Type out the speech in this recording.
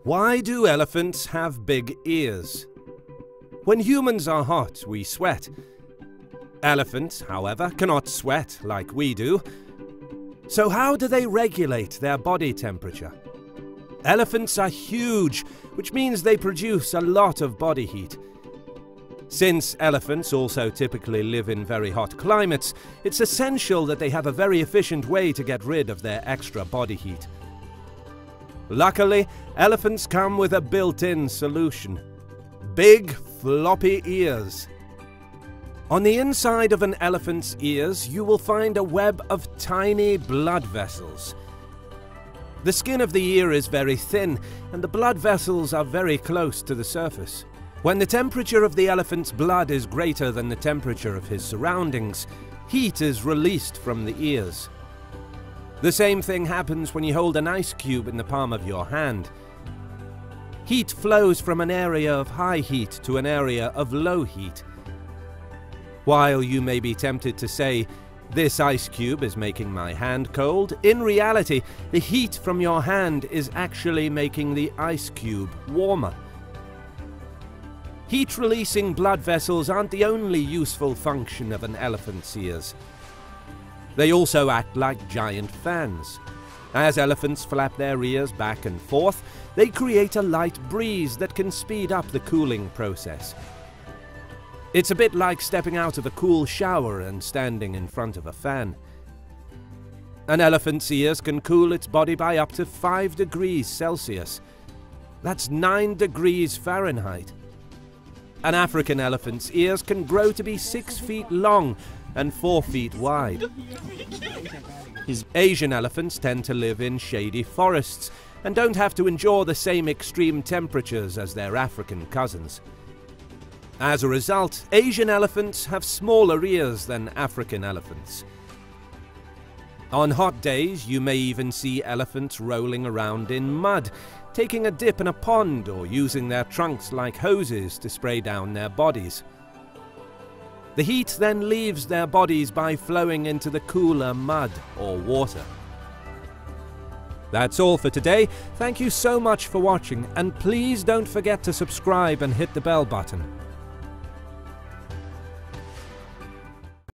Why do elephants have big ears? When humans are hot, we sweat. Elephants, however, cannot sweat like we do. So how do they regulate their body temperature? Elephants are huge, which means they produce a lot of body heat. Since elephants also typically live in very hot climates, it's essential that they have a very efficient way to get rid of their extra body heat. Luckily, elephants come with a built-in solution: big, floppy ears. On the inside of an elephant's ears, you will find a web of tiny blood vessels. The skin of the ear is very thin, and the blood vessels are very close to the surface. When the temperature of the elephant's blood is greater than the temperature of his surroundings, heat is released from the ears. The same thing happens when you hold an ice cube in the palm of your hand. Heat flows from an area of high heat to an area of low heat. While you may be tempted to say, "This ice cube is making my hand cold," in reality, the heat from your hand is actually making the ice cube warmer. Heat-releasing blood vessels aren't the only useful function of an elephant's ears. They also act like giant fans. As elephants flap their ears back and forth, they create a light breeze that can speed up the cooling process. It's a bit like stepping out of a cool shower and standing in front of a fan. An elephant's ears can cool its body by up to 5 degrees Celsius. That's 9 degrees Fahrenheit. An African elephant's ears can grow to be 6 feet long and 4 feet wide. Asian elephants tend to live in shady forests and don't have to endure the same extreme temperatures as their African cousins. As a result, Asian elephants have smaller ears than African elephants. On hot days, you may even see elephants rolling around in mud, taking a dip in a pond or using their trunks like hoses to spray down their bodies. The heat then leaves their bodies by flowing into the cooler mud or water. That's all for today. Thank you so much for watching, and please don't forget to subscribe and hit the bell button.